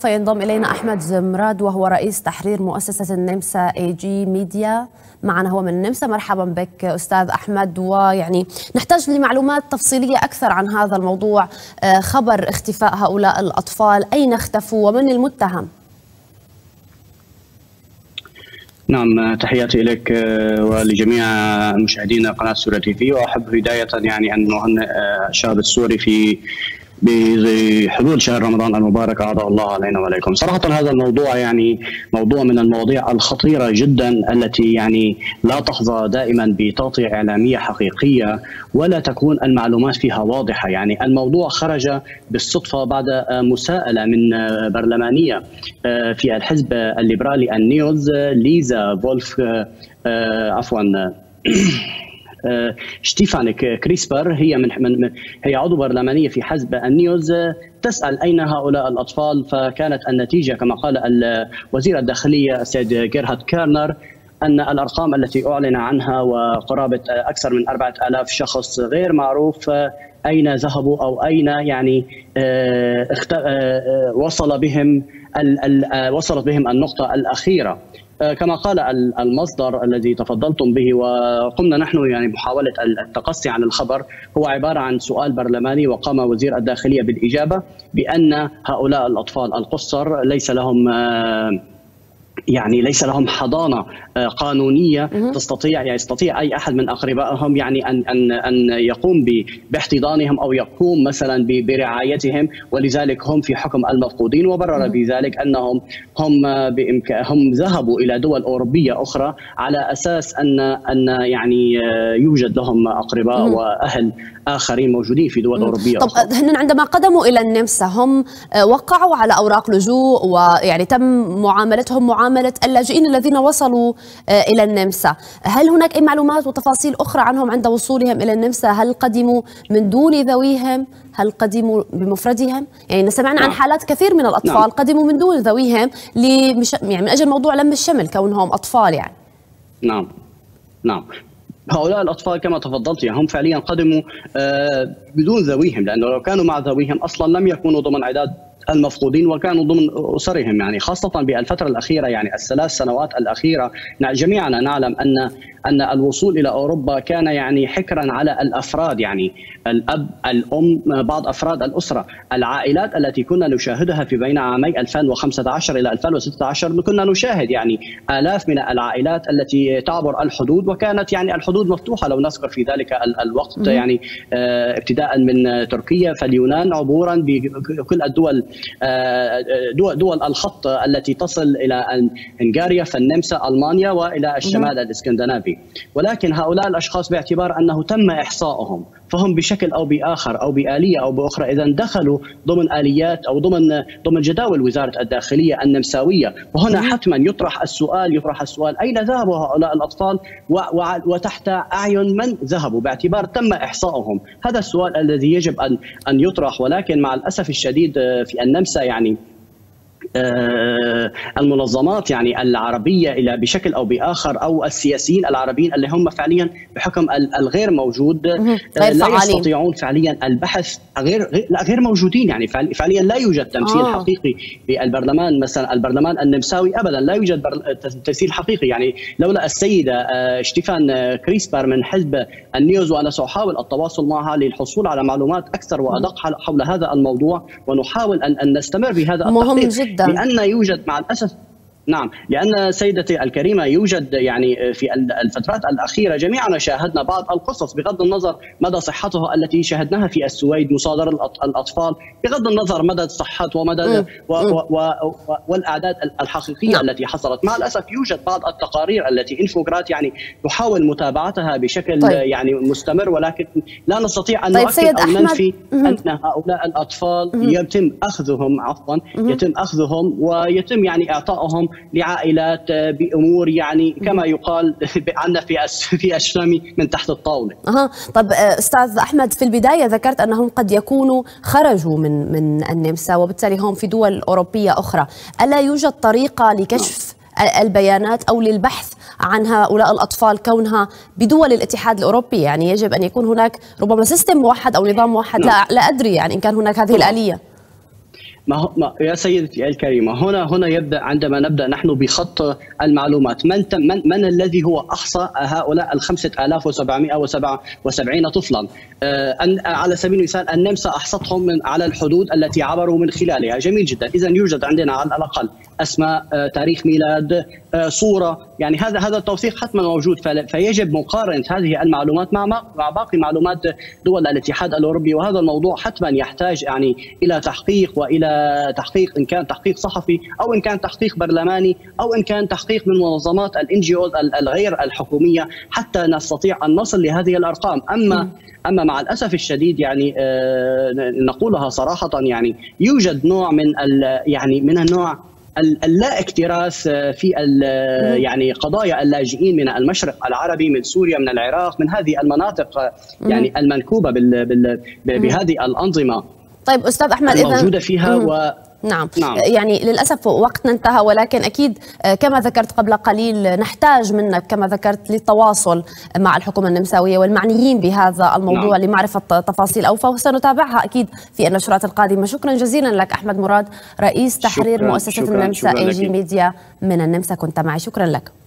فينضم إلينا أحمد زمراد وهو رئيس تحرير مؤسسة النمسا AG ميديا. معنا هو من النمسا. مرحبا بك أستاذ أحمد. ويعني نحتاج لمعلومات تفصيلية أكثر عن هذا الموضوع، خبر اختفاء هؤلاء الأطفال، أين اختفوا ومن المتهم؟ نعم، تحياتي لك ولجميع مشاهدين قناة سوريا تي في. وأحب بداية يعني أن نهنئ الشعب السوري بحلول شهر رمضان المبارك أعاده الله علينا وعليكم. صراحة هذا الموضوع يعني موضوع من المواضيع الخطيرة جدا التي يعني لا تحظى دائما بتغطية إعلامية حقيقية ولا تكون المعلومات فيها واضحة. يعني الموضوع خرج بالصدفة بعد مساءلة من برلمانية في الحزب الليبرالي النيوز، ليزا فولف ستيفان كريسبر. هي عضو برلمانيه في حزب النيوز، تسال اين هؤلاء الاطفال. فكانت النتيجه كما قال وزير الداخليه السيد جيرهارد كيرنر ان الارقام التي اعلن عنها وقرابه اكثر من 4000 شخص غير معروف اين ذهبوا او اين يعني وصلت بهم النقطه الاخيره. كما قال المصدر الذي تفضلتم به وقمنا نحن يعني محاولة التقصي عن الخبر، هو عبارة عن سؤال برلماني وقام وزير الداخلية بالإجابة بأن هؤلاء الأطفال القُصّر ليس لهم حضانة قانونية يستطيع أي أحد من أقربائهم يعني أن يقوم باحتضانهم أو يقوم مثلا برعايتهم، ولذلك هم في حكم المفقودين. وبرر بذلك أنهم هم ذهبوا إلى دول أوروبية أخرى على أساس أن يعني يوجد لهم أقرباء وأهل آخرين موجودين في دول أوروبية أخرى. طب هن عندما قدموا إلى النمسا هم وقعوا على أوراق لجوء ويعني تم معاملتهم معاملة اللاجئين الذين وصلوا إلى النمسا. هل هناك أي معلومات وتفاصيل أخرى عنهم عند وصولهم إلى النمسا؟ هل قدموا من دون ذويهم؟ هل قدموا بمفردهم؟ يعني سمعنا عن حالات كثير من الأطفال قدموا من دون ذويهم يعني من أجل موضوع لم الشمل كونهم أطفال يعني. نعم. هؤلاء الأطفال كما تفضلت هم فعليا قدموا بدون ذويهم، لأنه لو كانوا مع ذويهم أصلا لم يكونوا ضمن عداد المفقودين وكانوا ضمن أسرهم. يعني خاصة بالفترة الأخيرة، يعني الثلاث سنوات الأخيرة جميعنا نعلم أن الوصول إلى أوروبا كان يعني حكرا على الأفراد، يعني الأب، الأم، بعض أفراد الأسرة. العائلات التي كنا نشاهدها في بين عامي 2015 إلى 2016 كنا نشاهد يعني آلاف من العائلات التي تعبر الحدود، وكانت يعني الحدود مفتوحة لو نذكر في ذلك الوقت، يعني ابتداء من تركيا فاليونان عبورا بكل الدول دول الخط التي تصل إلى هنغاريا فالنمسا ألمانيا وإلى الشمال الإسكندنافي. ولكن هؤلاء الأشخاص باعتبار أنه تم إحصائهم فهم بشكل أو بآخر أو بآلية أو بأخرى إذا دخلوا ضمن آليات أو ضمن جداول وزارة الداخلية النمساوية. وهنا حتما يطرح السؤال أين ذهبوا هؤلاء الأطفال وتحت أعين من ذهبوا باعتبار تم إحصائهم. هذا السؤال الذي يجب أن يطرح. ولكن مع الأسف الشديد في النمسا يعني المنظمات يعني العربية إلى بشكل أو بآخر أو السياسيين العربيين اللي هم فعليا بحكم الغير موجود لا يستطيعون فعليا البحث، غير موجودين. يعني فعليا لا يوجد تمثيل حقيقي في البرلمان. مثلا البرلمان النمساوي أبدا لا يوجد تمثيل حقيقي. يعني لولا السيدة ستيفان كريسبر من حزب النيوز، وأنا سأحاول التواصل معها للحصول على معلومات أكثر وأدق حول هذا الموضوع، ونحاول أن نستمر بهذا التحقيق. لأن يوجد مع الأسف لأن سيدتي الكريمة يوجد يعني في الفترات الأخيرة جميعنا شاهدنا بعض القصص بغض النظر مدى صحتها التي شاهدناها في السويد، مصادرة الأطفال بغض النظر مدى الصحة ومدى والأعداد الحقيقية التي حصلت. مع الأسف يوجد بعض التقارير التي إنفوغرات يعني تحاول متابعتها بشكل يعني مستمر، ولكن لا نستطيع أن نؤكد أو ننفي أن هؤلاء الأطفال يتم أخذهم ويتم يعني إعطائهم لعائلات بأمور يعني كما يقال عندنا في الشامي من تحت الطاولة. طب أستاذ أحمد، في البداية ذكرت أنهم قد يكونوا خرجوا من النمسا وبالتالي هم في دول أوروبية أخرى. ألا يوجد طريقة لكشف البيانات أو للبحث عن هؤلاء الأطفال كونها بدول الاتحاد الأوروبي؟ يعني يجب أن يكون هناك ربما سيستم موحد أو نظام موحد. لا أدري يعني إن كان هناك هذه الآلية. يا سيدتي الكريمة، هنا يبدأ عندما نبدأ نحن بخط المعلومات. من الذي هو أحصى هؤلاء 5777 طفلا؟ على سبيل المثال النمسا أحصتهم على الحدود التي عبروا من خلالها. جميل جدا، إذا يوجد عندنا على الأقل أسماء، تاريخ ميلاد، صورة، يعني هذا التوثيق حتما موجود. فيجب مقارنة هذه المعلومات مع باقي معلومات دول الاتحاد الأوروبي، وهذا الموضوع حتما يحتاج يعني إلى تحقيق، وإلى تحقيق إن كان تحقيق صحفي أو إن كان تحقيق برلماني أو إن كان تحقيق من منظمات الNGO الغير الحكومية، حتى نستطيع أن نصل لهذه الأرقام. أما مع الأسف الشديد يعني نقولها صراحة، يعني يوجد نوع من النوع اللا اكتراث في يعني قضايا اللاجئين من المشرق العربي، من سوريا، من العراق، من هذه المناطق يعني المنكوبة بهذه الأنظمة. طيب أستاذ أحمد، الموجودة فيها نعم. يعني للأسف وقتنا انتهى، ولكن أكيد كما ذكرت قبل قليل نحتاج منك كما ذكرت للتواصل مع الحكومة النمساوية والمعنيين بهذا الموضوع لمعرفة تفاصيل أوفى، وسنتابعها أكيد في النشرات القادمة. شكرا جزيلا لك أحمد مراد، رئيس تحرير مؤسسة النمسا AG ميديا من النمسا، كنت معي. شكرا لك.